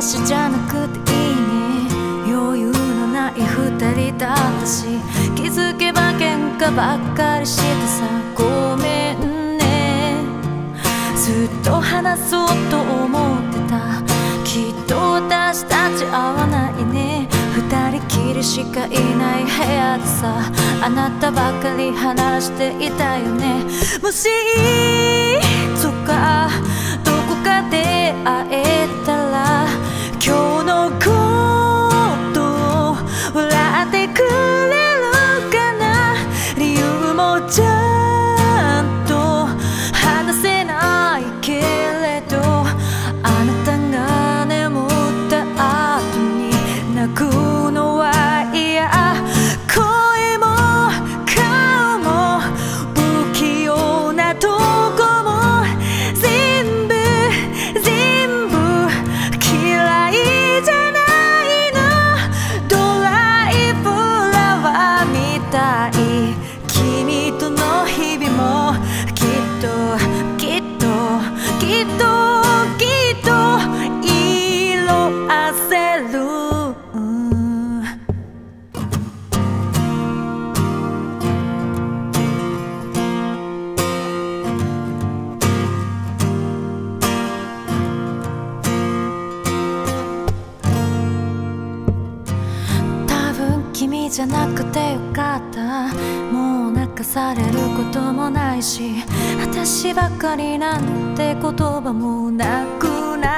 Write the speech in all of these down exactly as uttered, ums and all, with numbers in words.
私じゃなくていいね。余裕のない二人だったし、気づけば喧嘩ばっかりしてさ、ごめんね。ずっと話そうと思ってた。きっと私たち合わないね。二人きりしかいない部屋でさ、あなたばかり話していたよね。もしいつかどこかで会えたら、今日のことを笑ってくれるかな。理由もちゃんと話せないけれど、あなたが眠った後に泣くのは嫌。声も顔も不器用なとこも全部全部嫌いじゃないの。ドライフラワーみたい。君との日々もきっときっときっときっと色あせる。君じゃなくてよかった。もう泣かされることもないし、私ばかりなんて言葉もなくなった。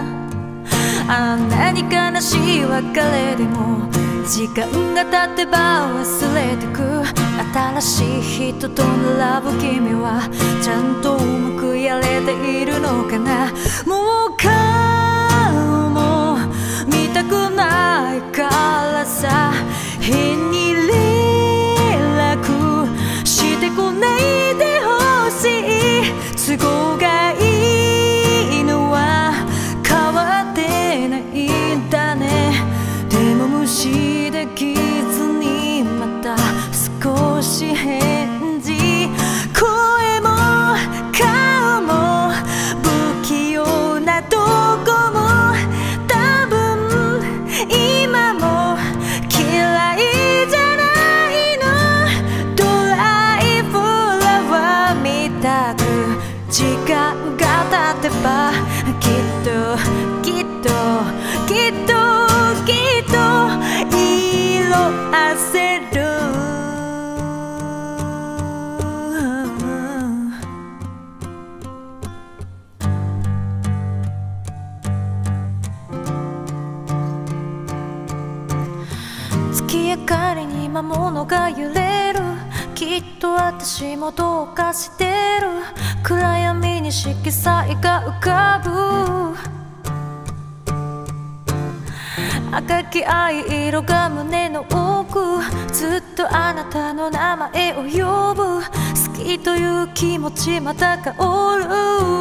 あんなに悲しい別れでも時間が経てば忘れてく。新しい人と並ぶ君はちゃんとうまくやれているのかな。もう顔も見たくないからさ、変に連絡してこないでほしい。都合がいいのは変わってないんだね。でも無視できずにまた少し返事。声も顔も不器用なとこも多分今も嫌いじゃないの。ドライフラワーみたく時間が経てばきっときっときっときっと色あせる。月明かりに魔物が揺れる。きっと私もどうかしてる。暗闇に色彩が浮かぶ。赤き藍色が胸の奥。ずっとあなたの名前を呼ぶ。好きという気持ちまた香る。